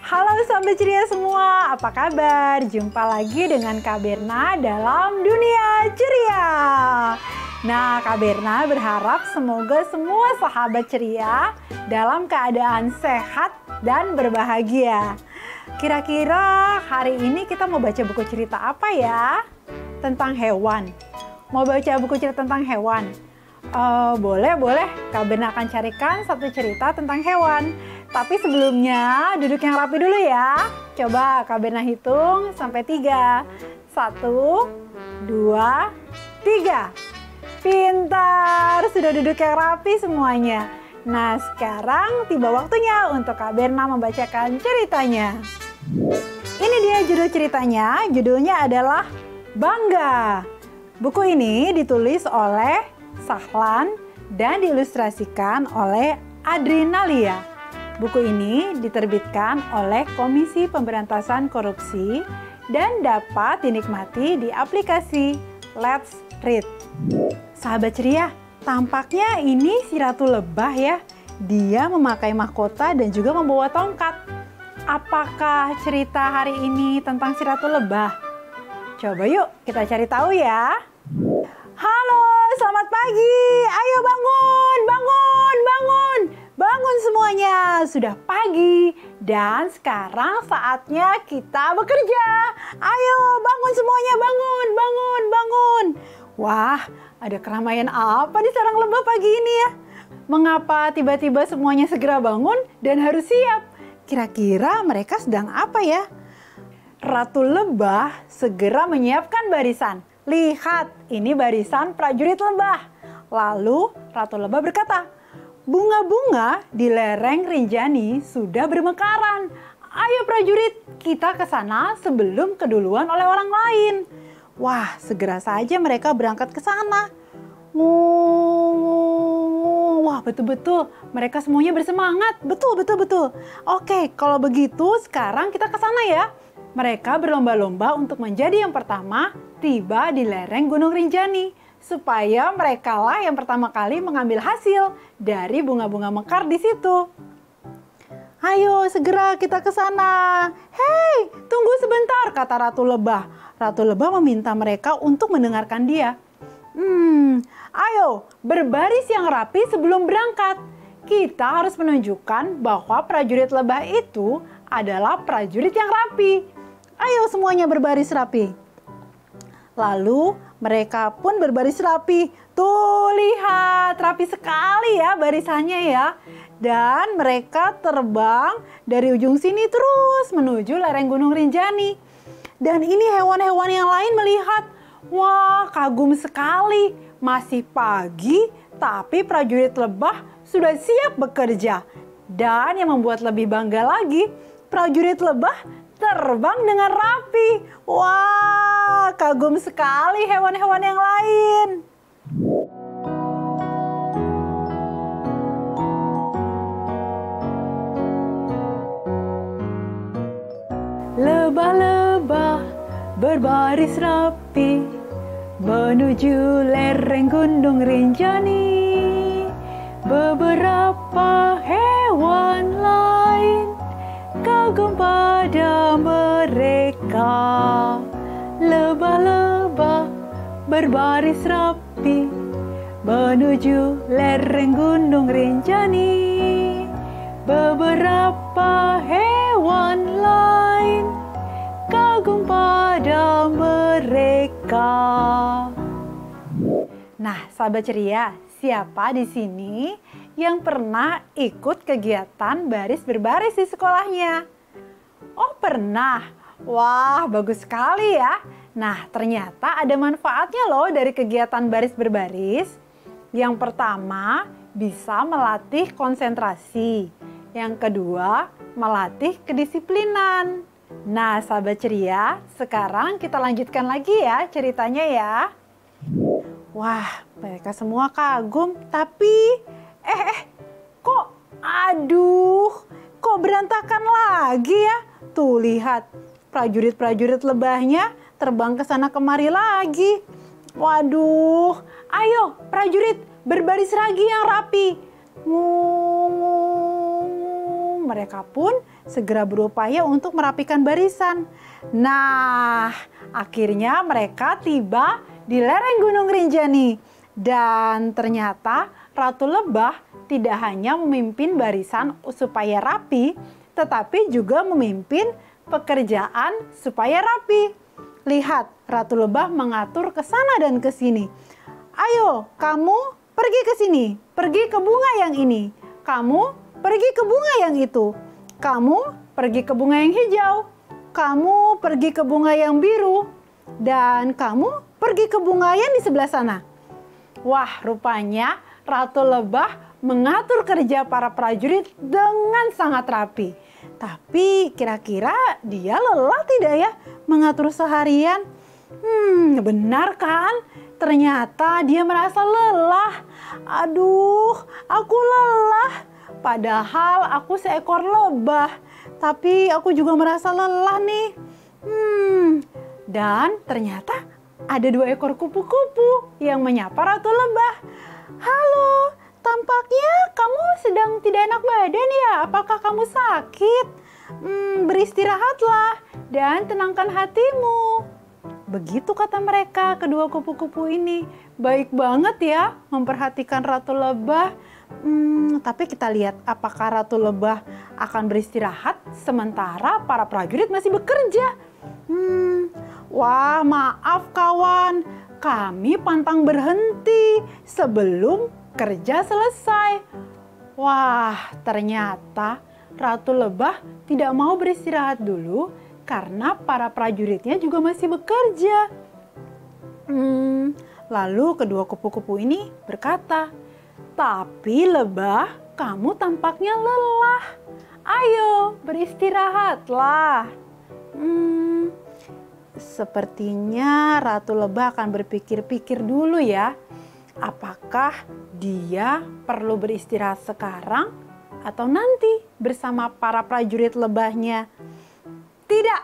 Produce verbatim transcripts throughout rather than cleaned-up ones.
Halo sahabat ceria semua, apa kabar? Jumpa lagi dengan Kak Berna dalam Dunia Ceria. Nah, Kak Berna berharap semoga semua sahabat ceria dalam keadaan sehat dan berbahagia. Kira-kira hari ini kita mau baca buku cerita apa ya? Tentang hewan. Mau baca buku cerita tentang hewan? Uh, boleh, boleh. Kak Berna akan carikan satu cerita tentang hewan. Tapi sebelumnya duduk yang rapi dulu ya. Coba Kak Berna hitung sampai tiga. Satu, dua, tiga. Pintar, sudah duduk yang rapi semuanya. Nah, sekarang tiba waktunya untuk Kak Berna membacakan ceritanya. Ini dia judul ceritanya, judulnya adalah Bangga. Buku ini ditulis oleh Sahlan dan diilustrasikan oleh Adrinalia. Buku ini diterbitkan oleh Komisi Pemberantasan Korupsi dan dapat dinikmati di aplikasi Let's Read. Sahabat ceria, tampaknya ini si Ratu Lebah ya. Dia memakai mahkota dan juga membawa tongkat. Apakah cerita hari ini tentang si Ratu Lebah? Coba yuk kita cari tahu ya. Halo, selamat pagi. Ayo bangun, bangun, bangun. Bangun semuanya, sudah pagi dan sekarang saatnya kita bekerja. Ayo bangun semuanya, bangun, bangun, bangun. Wah, ada keramaian apa di sarang lebah pagi ini ya? Mengapa tiba-tiba semuanya segera bangun dan harus siap? Kira-kira mereka sedang apa ya? Ratu Lebah segera menyiapkan barisan. Lihat, ini barisan prajurit lebah. Lalu Ratu Lebah berkata, bunga-bunga di lereng Rinjani sudah bermekaran. Ayo prajurit, kita ke sana sebelum keduluan oleh orang lain. Wah, segera saja mereka berangkat ke sana. Wah, betul-betul mereka semuanya bersemangat. Betul, betul, betul. Oke, kalau begitu sekarang kita ke sana ya. Mereka berlomba-lomba untuk menjadi yang pertama tiba di lereng Gunung Rinjani. Supaya merekalah yang pertama kali mengambil hasil dari bunga-bunga mekar di situ. Ayo segera kita ke sana. Hei, tunggu sebentar, kata Ratu Lebah. Ratu Lebah meminta mereka untuk mendengarkan dia. Hmm, ayo berbaris yang rapi sebelum berangkat. Kita harus menunjukkan bahwa prajurit lebah itu adalah prajurit yang rapi. Ayo semuanya berbaris rapi. Lalu mereka pun berbaris rapi. Tuh lihat, rapi sekali ya barisannya ya. Dan mereka terbang dari ujung sini terus menuju lereng Gunung Rinjani. Dan ini hewan-hewan yang lain melihat. Wah, kagum sekali. Masih pagi, tapi prajurit lebah sudah siap bekerja. Dan yang membuat lebih bangga lagi, prajurit lebah terbang dengan rapi. Wah, kagum sekali hewan-hewan yang lain. Lebah-lebah berbaris rapi menuju lereng Gunung Rinjani. Beberapa hewan lain kagum pada mereka. Lebah-lebah berbaris rapi menuju lereng Gunung Rinjani. Beberapa hewan lain kagum pada mereka. Nah, sahabat ceria, siapa di sini yang pernah ikut kegiatan baris berbaris di sekolahnya? Oh, pernah. Wah, bagus sekali ya. Nah, ternyata ada manfaatnya loh dari kegiatan baris berbaris. Yang pertama, bisa melatih konsentrasi. Yang kedua, melatih kedisiplinan. Nah, sahabat ceria, sekarang kita lanjutkan lagi ya ceritanya ya. Wah, mereka semua kagum, tapi eh, eh kok aduh, kok berantakan lagi ya? Tuh lihat, prajurit-prajurit lebahnya terbang ke sana kemari lagi. Waduh, ayo prajurit berbaris lagi yang rapi. Ngung, mereka pun segera berupaya untuk merapikan barisan. Nah, akhirnya mereka tiba di lereng Gunung Rinjani. Dan ternyata Ratu Lebah tidak hanya memimpin barisan supaya rapi, tetapi juga memimpin pekerjaan supaya rapi. Lihat, Ratu Lebah mengatur ke sana dan ke sini. Ayo, kamu pergi ke sini, pergi ke bunga yang ini. Kamu pergi ke bunga yang itu. Kamu pergi ke bunga yang hijau. Kamu pergi ke bunga yang biru. Dan kamu pergi ke bunga yang di sebelah sana. Wah, rupanya Ratu Lebah mengatur kerja para prajurit dengan sangat rapi. Tapi kira-kira dia lelah tidak ya mengatur seharian? Hmm, benar kan? Ternyata dia merasa lelah. Aduh, aku lelah. Padahal aku seekor lebah. Tapi aku juga merasa lelah nih. Hmm, dan ternyata ada dua ekor kupu-kupu yang menyapa Ratu Lebah. Halo, tampaknya kamu sedang tidak enak badan ya? Apakah kamu sakit? Hmm, beristirahatlah dan tenangkan hatimu. Begitu kata mereka, kedua kupu-kupu ini. Baik banget ya memperhatikan Ratu Lebah. Hmm, tapi kita lihat apakah Ratu Lebah akan beristirahat sementara para prajurit masih bekerja. Hmm, wah, maaf kawan, kami pantang berhenti sebelum kerja selesai. Wah, ternyata Ratu Lebah tidak mau beristirahat dulu karena para prajuritnya juga masih bekerja. Hmm, lalu kedua kupu-kupu ini berkata, "Tapi Lebah, kamu tampaknya lelah. Ayo, beristirahatlah." Hmm, sepertinya Ratu Lebah akan berpikir-pikir dulu ya. Apakah dia perlu beristirahat sekarang atau nanti bersama para prajurit lebahnya? Tidak,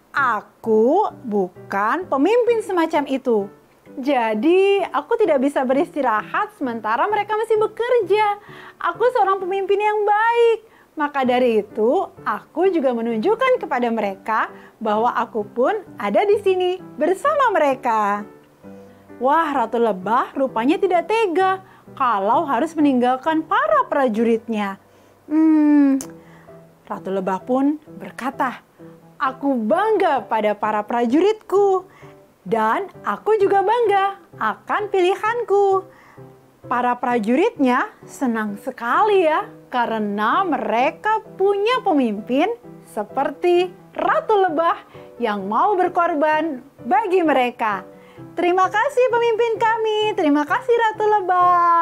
aku bukan pemimpin semacam itu. Jadi aku tidak bisa beristirahat sementara mereka masih bekerja. Aku seorang pemimpin yang baik. Maka dari itu, aku juga menunjukkan kepada mereka bahwa aku pun ada di sini bersama mereka. Wah, Ratu Lebah rupanya tidak tega kalau harus meninggalkan para prajuritnya. Hmm, Ratu Lebah pun berkata, "Aku bangga pada para prajuritku dan aku juga bangga akan pilihanku." Para prajuritnya senang sekali ya karena mereka punya pemimpin seperti Ratu Lebah yang mau berkorban bagi mereka. Terima kasih pemimpin kami, terima kasih Ratu Lebah.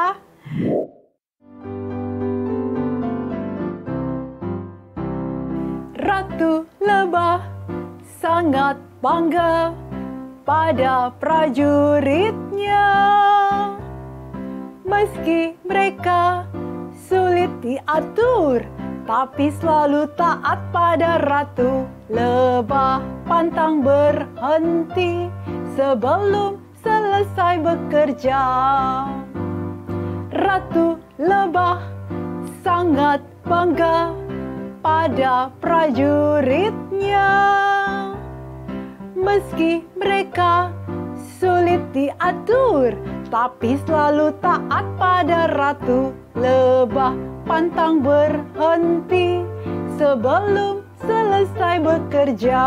Ratu Lebah sangat bangga pada prajuritnya. Meski mereka sulit diatur, tapi selalu taat pada Ratu Lebah, pantang berhenti sebelum selesai bekerja. Ratu Lebah sangat bangga pada prajuritnya. Meski mereka sulit diatur, tapi selalu taat pada Ratu Lebah, pantang berhenti sebelum selesai bekerja.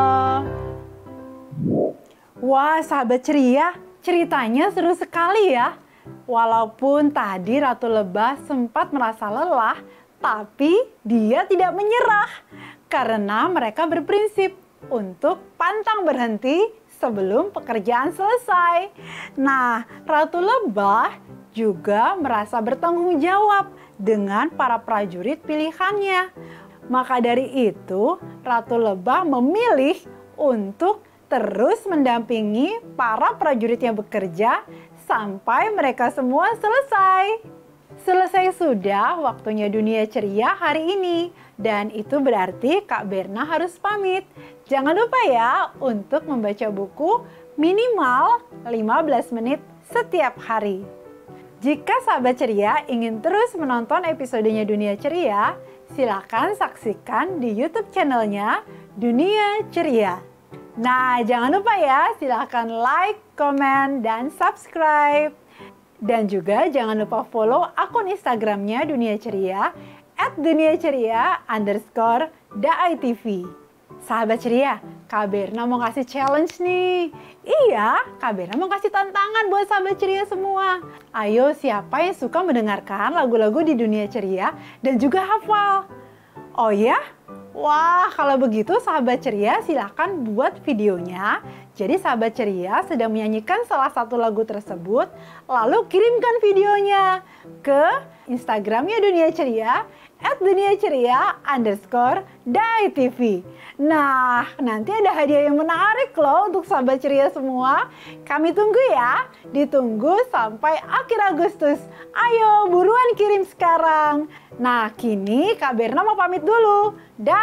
Wah, sahabat ceria, ceritanya seru sekali ya. Walaupun tadi Ratu Lebah sempat merasa lelah, tapi dia tidak menyerah karena mereka berprinsip untuk pantang berhenti sebelum pekerjaan selesai. Nah, Ratu Lebah juga merasa bertanggung jawab dengan para prajurit pilihannya. Maka dari itu, Ratu Lebah memilih untuk terus mendampingi para prajurit yang bekerja sampai mereka semua selesai. Selesai sudah waktunya Dunia Ceria hari ini. Dan itu berarti Kak Berna harus pamit. Jangan lupa ya untuk membaca buku minimal lima belas menit setiap hari. Jika sahabat ceria ingin terus menonton episodenya Dunia Ceria, silakan saksikan di YouTube channelnya Dunia Ceria. Nah, jangan lupa ya, silakan like, komen, dan subscribe. Dan juga jangan lupa follow akun Instagramnya Dunia Ceria at dunia ceria underscore daitv. Sahabat ceria, Kak Berna mau kasih challenge nih. Iya, Kak Berna mau kasih tantangan buat sahabat ceria semua. Ayo, siapa yang suka mendengarkan lagu-lagu di Dunia Ceria dan juga hafal? Oh ya? Wah, kalau begitu sahabat ceria silakan buat videonya. Jadi sahabat ceria sedang menyanyikan salah satu lagu tersebut, lalu kirimkan videonya ke Instagramnya Dunia Ceria at dunia ceria underscore daitv. Nah, nanti ada hadiah yang menarik loh untuk sahabat ceria semua. Kami tunggu ya, ditunggu sampai akhir Agustus. Ayo buruan kirim sekarang. Nah, kini Kak Berna mau pamit dulu.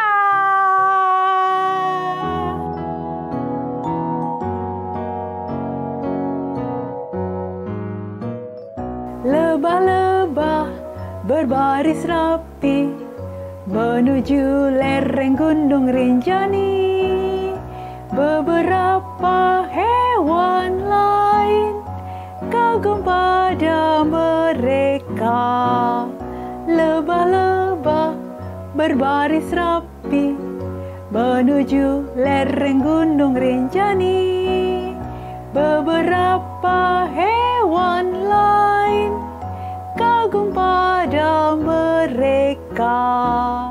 Dah. Lebah-lebah berbaris rapi menuju lereng Gunung Rinjani. Beberapa hewan lain kagum pada mereka. Lebah-lebah berbaris rapi menuju lereng Gunung Rinjani. Beberapa hewan lain kagum pada mereka.